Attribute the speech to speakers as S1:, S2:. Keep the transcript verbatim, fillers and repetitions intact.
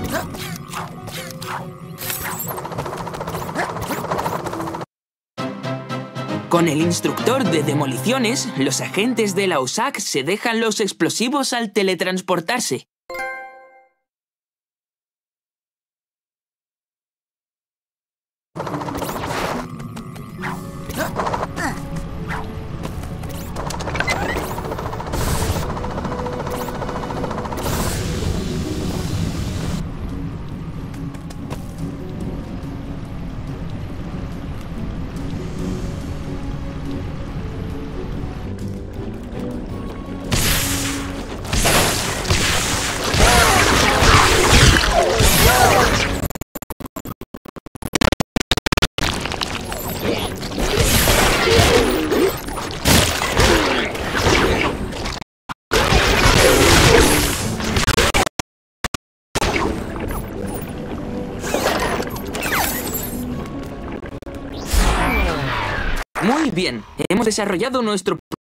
S1: Con el instructor de demoliciones, los agentes de la U S A C se dejan los explosivos al teletransportarse. Muy bien, hemos desarrollado nuestro